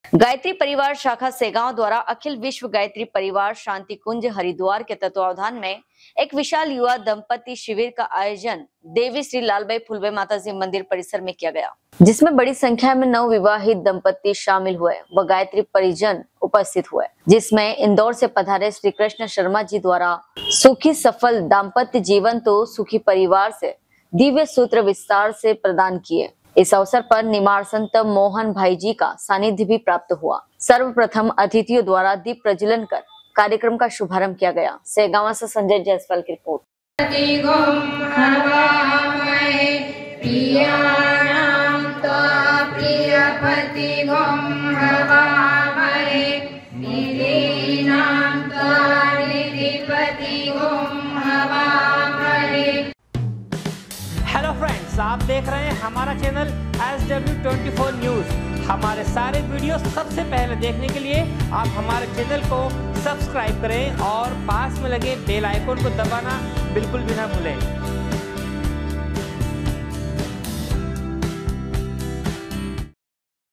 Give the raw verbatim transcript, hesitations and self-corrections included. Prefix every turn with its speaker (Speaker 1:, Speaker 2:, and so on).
Speaker 1: गायत्री परिवार शाखा सेगांव द्वारा अखिल विश्व गायत्री परिवार शांति कुंज हरिद्वार के तत्वावधान में एक विशाल युवा दंपति शिविर का आयोजन देवी श्री लालबाई फुलबाई माताजी मंदिर परिसर में किया गया, जिसमें बड़ी संख्या में नव विवाहित दंपति शामिल हुए व गायत्री परिजन उपस्थित हुए, जिसमें इंदौर से पधारे श्री कृष्ण शर्मा जी द्वारा सुखी सफल दाम्पत्य जीवन तो सुखी परिवार से दिव्य सूत्र विस्तार से प्रदान किए। इस अवसर पर निमाड़ संत मोहन भाई जी का सानिध्य भी प्राप्त हुआ। सर्वप्रथम अतिथियों द्वारा दीप प्रज्वलन कर कार्यक्रम का शुभारंभ किया गया। सेगांव से संजय जायसवाल की रिपोर्ट।
Speaker 2: हेलो फ्रेंड्स, आप देख रहे हैं हमारा channel S W twenty four news. हमारे सारे वीडियो सबसे पहले देखने के लिए आप हमारे चैनल को सब्सक्राइब करें और पास में लगे बेल आइकन को दबाना बिल्कुल भी ना भूलें।